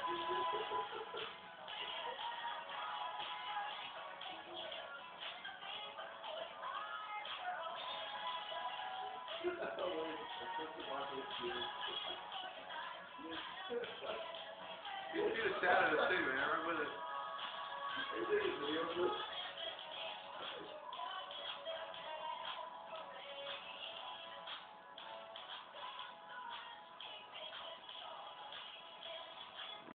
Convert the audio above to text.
You can see the shadows too, man. Right with it.